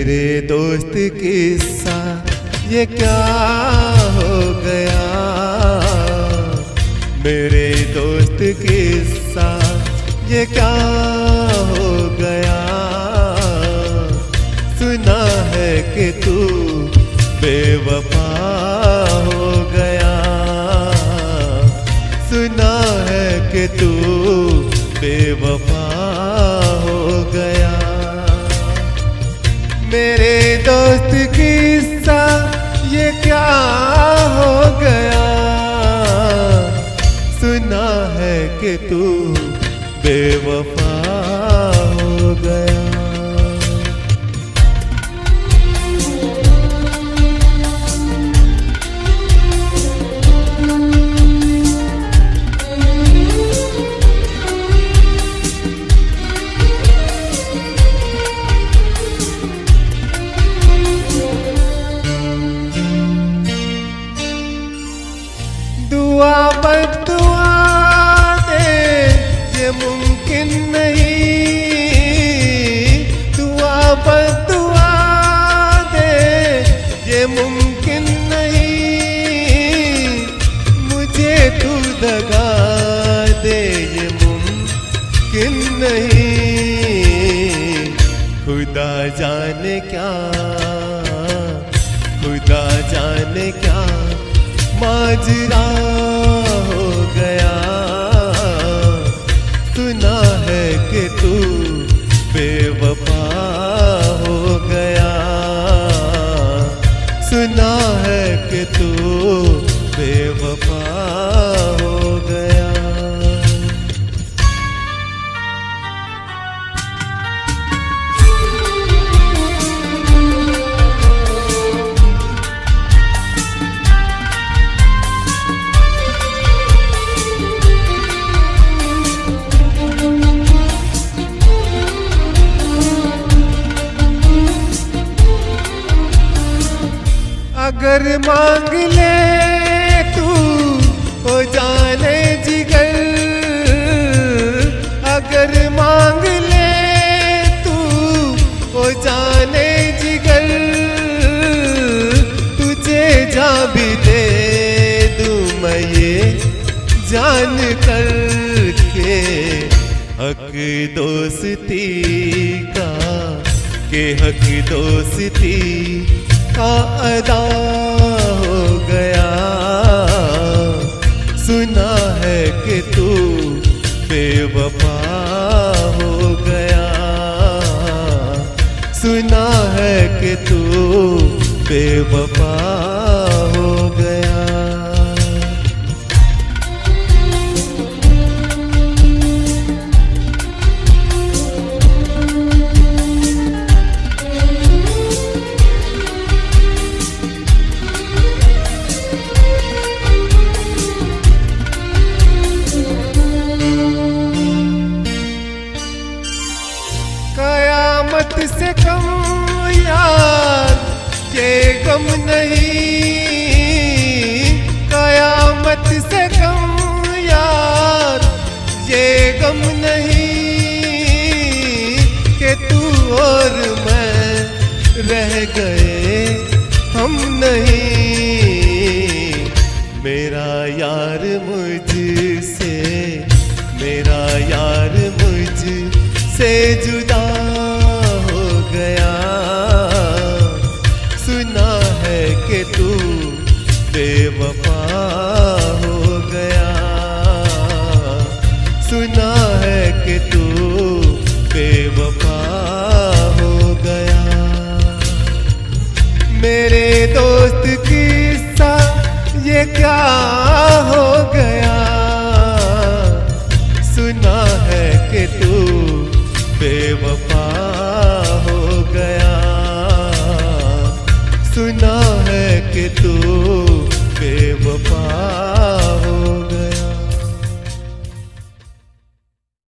मेरे दोस्त किस्सा ये क्या हो गया, मेरे दोस्त किस्सा ये क्या हो गया। सुना है कि तू बेवफा हो गया, सुना है कि तू बेवफा हो गया। मेरे दोस्त किस्सा ये क्या हो गया, सुना है कि तू बेवफा हो गया। दुआ बद्दुआ दे ये मुमकिन नहीं, दुआ बद्दुआ दे ये मुमकिन नहीं, मुझे तू दगा दे ये मुमकिन नहीं। खुदा जाने क्या, खुदा जाने क्या माजरा हो गया। सुना है कि तू बेवफा हो गया, सुना है कि तू बेवफा हो गया। अगर मांग ले तू हो जाने जिगर, अगर मांग ले तू हो जाने जिगर, तुझे जा भी दे दूं मैं ये जान कर के। हक दोस्ती का के हक दोस्ती का अदा हो गया। सुना है कि तू बेवफा हो गया, सुना है कि तू बेवफा हो गया। कयामत से कम यार ये गम नहीं, कयामत से कम यार ये गम नहीं, कि तू और मैं रह गए हम नहीं। मेरा यार मुझसे, मेरा यार मुझसे जुदा